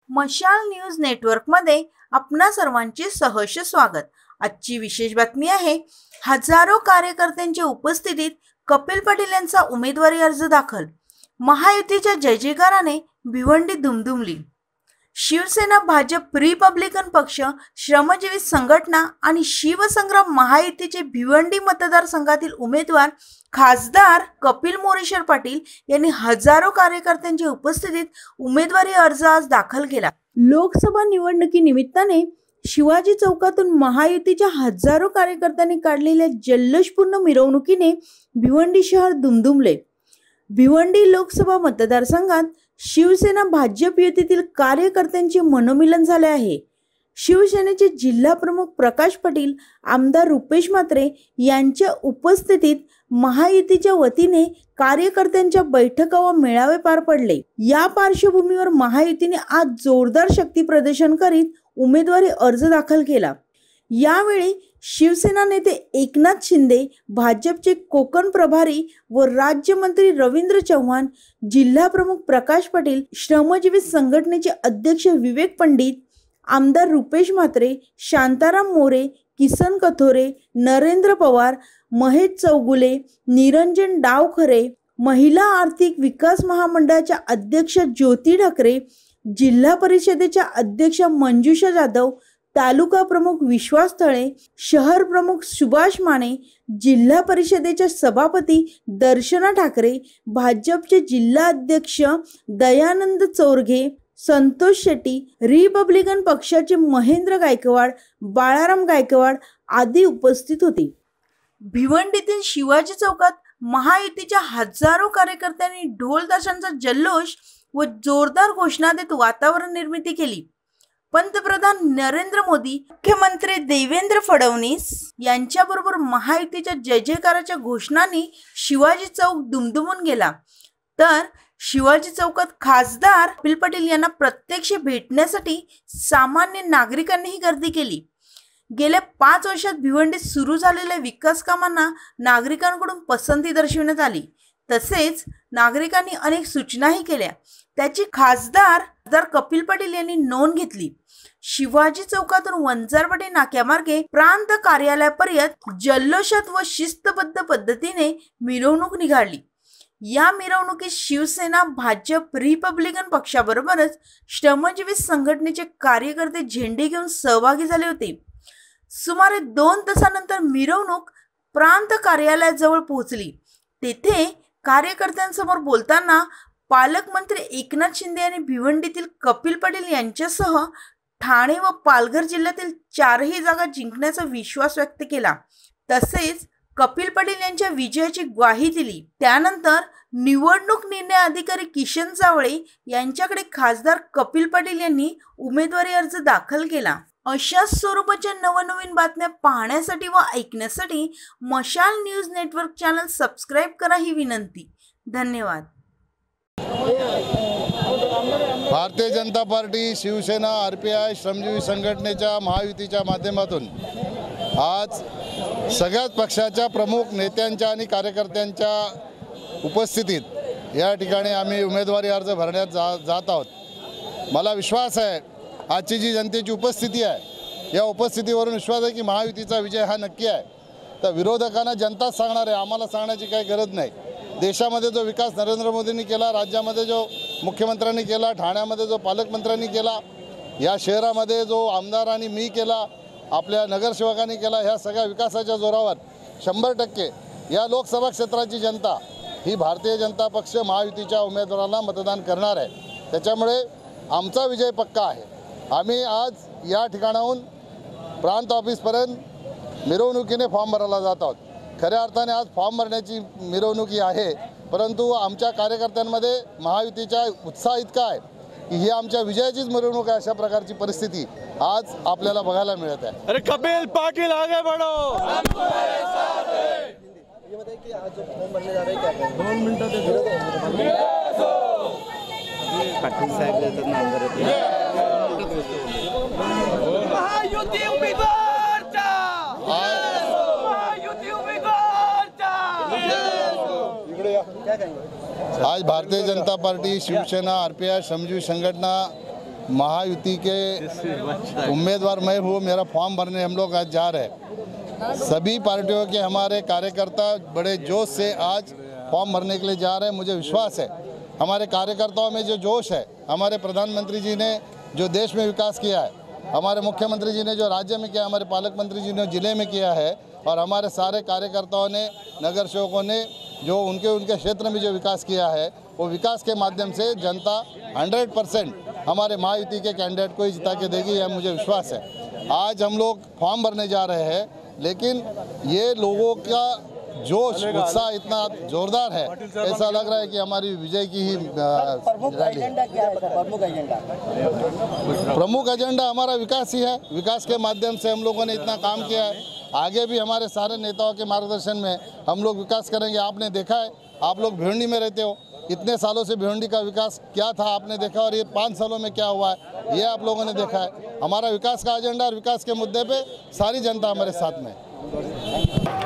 मशाल न्यूज नेटवर्कमध्ये आपणा सर्वांचे सहर्ष स्वागत। आजची विशेष बातमी आहे, हजारो कार्यकर्त्यांच्या उपस्थितीत कपिल पाटील यांचा उमेदवारी अर्ज दाखल। महायुतीच्या जय जयकाराने भिवंडी दुमदुमली। शिवसेना, भाजप, रिपब्लिकन पक्ष, श्रमजीवी संघटना आणि शिवसंग्राम महायुतीचे भिवंडी मतदारसंघातील उमेदवार खासदार कपिल मोरेश्वर पाटील यांनी हजारो कार्यकर्त्यांच्या उपस्थितीत उमेदवारी अर्ज आज दाखल केला। लोकसभा निवडणुकीनिमित्ताने शिवाजी चौकातून महायुतीच्या हजारो कार्यकर्त्यांनी काढलेल्या जल्लोषपूर्ण मिरवणुकीने भिवंडी शहर दुमदुमले। भिवंडी लोकसभा मतदारसंघात शिवसेना भाजप युतीतील कार्यकर्त्यांचे मनोमिलन झाले आहे। शिवसेनेचे जिल्हा प्रमुख प्रकाश पाटील, आमदार रुपेश म्हात्रे यांच्या उपस्थितीत महायुतीच्या वतीने कार्यकर्त्यांच्या बैठका व मेळावे पार पडले। या पार्श्वभूमीवर महायुतीने आज जोरदार शक्ती प्रदर्शन करीत उमेदवारी अर्ज दाखल केला। यावेळी शिवसेना नेते एकनाथ शिंदे, भाजपचे कोकण प्रभारी व राज्यमंत्री रवींद्र चव्हाण, जिल्हा प्रमुख प्रकाश पाटील, श्रमजीवी संघटनेचे अध्यक्ष विवेक पंडित, आमदार रुपेश म्हात्रे, शांताराम मोरे, किसन कथोरे, नरेंद्र पवार, महेश चौगुले, निरंजन डावखरे, महिला आर्थिक विकास महामंडळाच्या अध्यक्ष ज्योती ढाकरे, जिल्हा परिषदेच्या अध्यक्ष मंजुषा जाधव, तालुका प्रमुख विश्वास तळे, शहर प्रमुख सुभाष माने, जिल्हा परिषदेच्या सभापती दर्शना ठाकरे, भाजपचे जिल्हा अध्यक्ष दयानंद चोरघे, संतोष शेट्टी, रिपब्लिकन पक्षाचे महेंद्र गायकवाड, बाळाराम गायकवाड आदी उपस्थित होते। भिवंडीतील शिवाजी चौकात महायुतीच्या हजारो कार्यकर्त्यांनी ढोल ताशांचा जल्लोष व जोरदार घोषणा देत वातावरण निर्मिती केली। पंतप्रधान नरेंद्र मोदी, मुख्यमंत्री देवेंद्र फडणवीस यांच्याबरोबर महायुतीच्या जय जयकाराच्या घोषणांनी शिवाजी चौक दुमदुमून गेला। तर शिवाजी चौकात खासदार कपिल पाटील यांना प्रत्यक्ष भेटण्यासाठी सामान्य नागरिकांनीही गर्दी केली। गेल्या 5 वर्षात भिवंडीत सुरू झालेल्या विकास कामांना नागरिकांकडून पसंती दर्शविण्यात आली। तसेच नागरिकांनी अनेक सूचनाही केल्या, त्याची खासदार कपिल पाटील यांनी नोंद घेतली। शिवाजी चौकातून वंजारवाडी नाक्यामार्गे प्रांत कार्यालयापर्यंत जल्लोषात व शिस्तबद्ध पद्धतीने मिरवणूक निघाली। या मिरवणुकीत शिवसेना, भाजप, रिपब्लिकन पक्षाबरोबरच श्रमजीवी संघटनेचे कार्यकर्ते झेंडे घेऊन सहभागी झाले होते। सुमारे 2 तासानंतर मिरवणूक प्रांत कार्यालयाजवळ पोहोचली। तेथे कार्यकर्त्यांसमोर बोलताना पालकमंत्री एकनाथ शिंदे यांनी भिवंडीतील कपिल पाटील यांच्यासह ठाणे व पालघर जिल्ह्यातील 4ही जागा जिंकण्याचा विश्वास व्यक्त केला। तसेच कपिल पाटील यांच्या विजयाची ग्वाही दिली। त्यानंतर निवडणूक निर्णय अधिकारी किशन जावळे यांच्याकडे खासदार कपिल पाटील यांनी उमेदवारी अर्ज दाखल केला। अशा स्वरूपाच्या नवनवीन बातम्या पाहण्यासाठी व ऐकण्यासाठी मशाल न्यूज नेटवर्क चॅनल सबस्क्राइब करा ही विनंती। धन्यवाद। भारतीय जनता पार्टी, शिवसेना, आरपीआय, श्रमजीवी संघटनेच्या महायुतीच्या माध्यमातून आज सगळ्याच पक्षाच्या प्रमुख नेत्यांच्या आणि कार्यकर्त्यांच्या उपस्थितीत या ठिकाणी आम्ही उमेदवारी अर्ज भरण्यात जात आहोत। मला विश्वास आहे आजची जी जनतेची उपस्थिती आहे, या उपस्थितीवरून विश्वास आहे की महायुतीचा विजय हा नक्की आहे। तर विरोधकांना जनताच सांगणार आहे, आम्हाला सांगण्याची काही गरज नाही। देशामध्ये जो विकास नरेंद्र मोदींनी केला, राज्यामध्ये जो मुख्यमंत्र्यांनी केला, ठाण्यामध्ये जो पालकमंत्र्यांनी केला, या शहरामध्ये जो आमदारांनी मी केला, आपल्या नगरसेवकांनी केला, ह्या सगळ्या विकासाच्या जोरावर 100% या लोकसभा क्षेत्राची जनता ही भारतीय जनता पक्ष महायुतीच्या उमेदवारांना मतदान करणार आहे। त्याच्यामुळे आमचा विजय पक्का आहे। आम्ही आज या ठिकाणाहून प्रांत ऑफिसपर्यंत मिरवणुकीने फॉर्म भरायला जात आहोत। खऱ्या अर्थाने आज फॉर्म भरण्याची मिरवणूक ही आहे, परंतु आमच्या कार्यकर्त्यांमध्ये महायुतीचा उत्साह इतका आहे की ही आमच्या विजयाचीच मिरवणूक आहे। अशा प्रकारची परिस्थिती आज आपल्याला बघायला मिळत आहे। अरे कपिल पाटील आगे बढ़ो। ये बताइए कि आज जो फॉर्म भरने जा रहे हैं क्या है? 2 मिनट दे दो। पाटील साहब देतात नाम भरत महायुती उमेदवारचा, महायुती उमेदवारचा। क्या कहेंगे? आज भारतीय जनता पार्टी, शिवसेना, आरपीआय, श्रमजीवी संघटना महायुति के उम्मीदवार मैं हूँ। मेरा फॉर्म भरने हम लोग आज जा रहे हैं। सभी पार्टियों के हमारे कार्यकर्ता बड़े जोश से आज फॉर्म भरने के लिए जा रहे हैं। मुझे विश्वास है हमारे कार्यकर्ताओं में जो जोश है, हमारे प्रधानमंत्री जी ने जो देश में विकास किया है, हमारे मुख्यमंत्री जी ने जो राज्य में किया, हमारे पालक मंत्री जी ने जिले में किया है, और हमारे सारे कार्यकर्ताओं ने, नगर सेवकों ने जो उनके क्षेत्र में जो विकास किया है, वो विकास के माध्यम से जनता 100% हमारे महायुति के कैंडिडेट को ही जिता के देगी, यह मुझे विश्वास है। आज हम लोग फॉर्म भरने जा रहे हैं, लेकिन ये लोगों का जोश, उत्साह इतना जोरदार है, ऐसा लग रहा है कि हमारी विजय की ही रैली है। क्या है प्रमुख एजेंडा? प्रमुख एजेंडा हमारा विकास ही है। विकास के माध्यम से हम लोगों ने इतना काम किया है। आगे भी हमारे सारे नेताओं के मार्गदर्शन में हम लोग विकास करेंगे। आपने देखा है, आप लोग भिवंडी में रहते हो, इतने सालों से भिवंडी का विकास क्या था आपने देखा, और ये 5 सालों में क्या हुआ है ये आप लोगों ने देखा है। हमारा विकास का एजेंडा और विकास के मुद्दे पे सारी जनता हमारे साथ में है।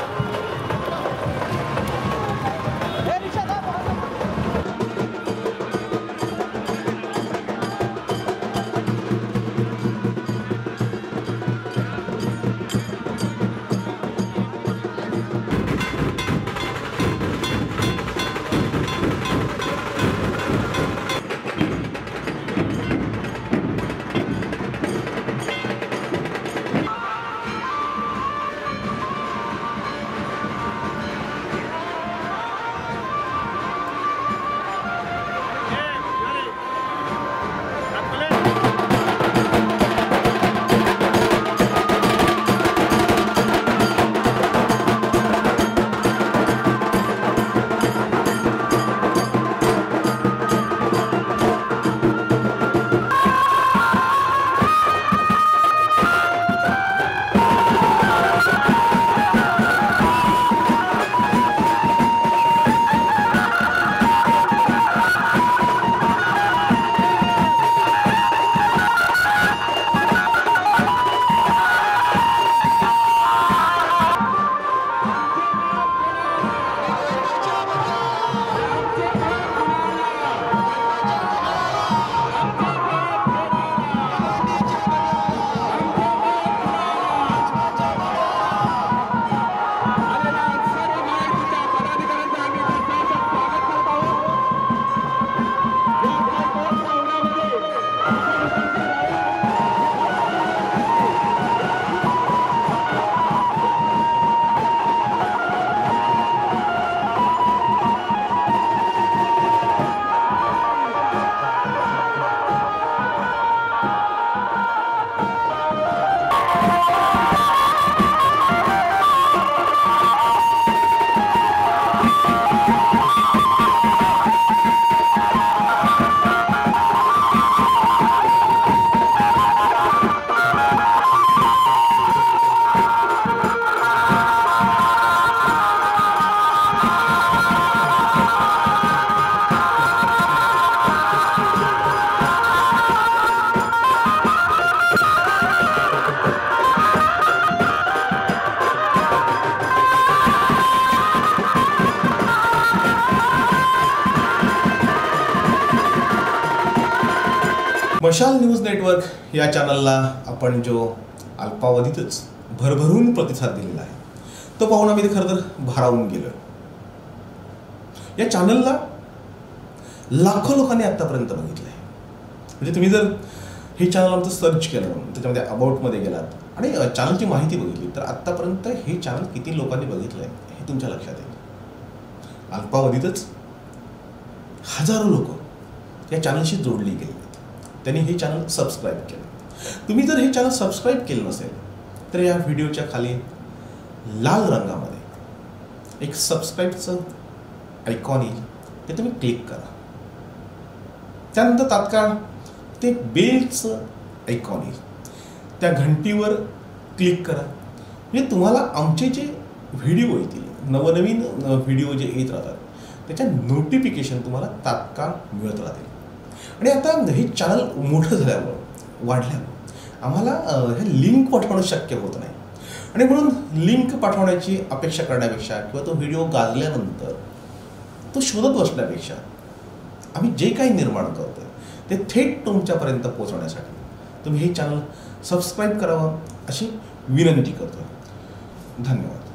मशाल न्यूज नेटवर्क या चॅनलला आपण जो अल्पावधीतच भरभरून प्रतिसाद दिलेला आहे तो पाहून आम्ही खरं तर भारावून गेलो. या चॅनलला लाखो लोकांनी आतापर्यंत बघितलं आहे. म्हणजे तुम्ही जर हे चॅनल आमचं सर्च केलं, त्याच्यामध्ये अबाउटमध्ये गेलात आणि चॅनलची माहिती बघितली तर आत्तापर्यंत हे चॅनल किती लोकांनी बघितलं आहे हे तुमच्या लक्षात येईल. अल्पावधीतच हजारो लोक या चॅनलशी जोडली गेली. त्यांनी हे चॅनल सबस्क्राईब केलं. तुम्ही जर हे चॅनल सबस्क्राईब केलं नसेल तर या व्हिडिओच्या खाली लाल रंगामध्ये एक सबस्क्राईबचं आयकॉन येईल, ते तुम्ही क्लिक करा. त्यानंतर तात्काळ ते बेलचं आयकॉन येईल, त्या घंटीवर क्लिक करा. म्हणजे तुम्हाला आमचे जे व्हिडिओ येतील, नवनवीन व्हिडिओ जे येत राहतात त्याच्या नोटिफिकेशन तुम्हाला तात्काळ मिळत राहतील. आणि आता हे चॅनल मोठं झाल्यामुळं, वाढल्यामुळं आम्हाला हे लिंक पाठवणं शक्य होत नाही. आणि म्हणून लिंक पाठवण्याची अपेक्षा करण्यापेक्षा किंवा तो व्हिडिओ गाजल्यानंतर तो शोधत बसण्यापेक्षा आम्ही जे काही निर्माण करतो ते थेट तुमच्यापर्यंत पोहोचवण्यासाठी तुम्ही हे चॅनल सबस्क्राईब करावं अशी विनंती करतो. धन्यवाद.